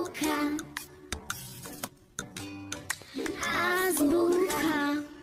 Azbuka, azbuka.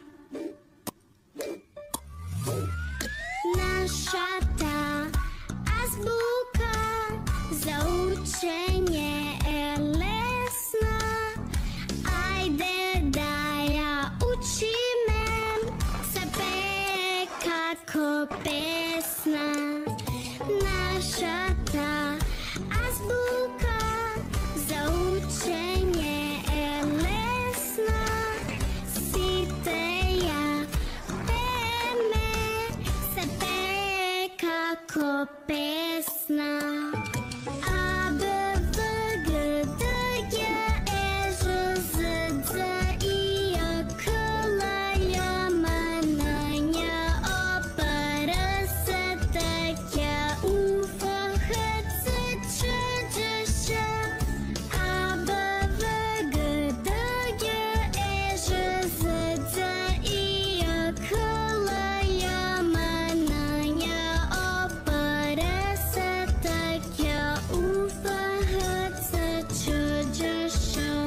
Nasza ta azbuka za učenje lesna. Ajde da ja učimem sebe kako pesna. Naša ta azbuka za učenje lesna. Site ja peme sebe kako pesna. A, B, V, G, D, G, E, Ž, Z, D, I, J, K, L, J, M, N, Ň, O, P, R, S, T, J, U, F, H, C, Č, Đ, Š. A, B, V, G, D, G, E, Ž, Z, D, I, J, K, L, J, M, N, Ň, O, P, R, S, T, J, U, F, H, C, Č, Đ, Š.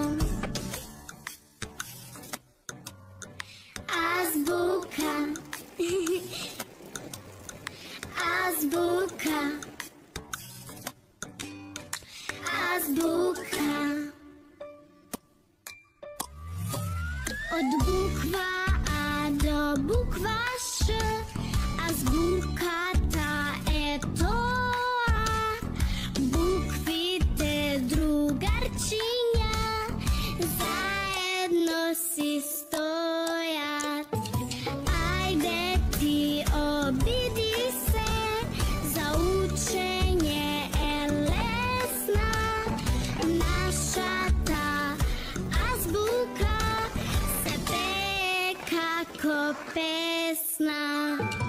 Azbuka, azbuka, azbuka. Od bukva A do bukva Š, azbuka ta to A. Bukvi te drugarčinja zajedno si stojat. Ajde ti obidi se za učenje lesna. Naša ta azbuka sebe kako pesna.